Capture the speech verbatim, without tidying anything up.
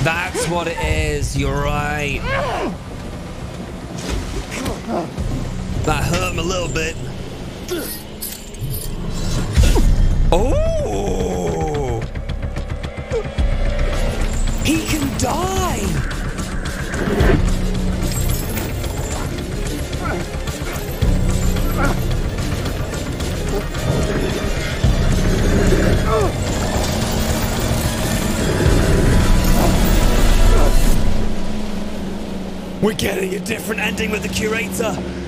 That's what it is. You're right. That hurt him a little bit. Oh! He can die! We're getting a different ending with the curator.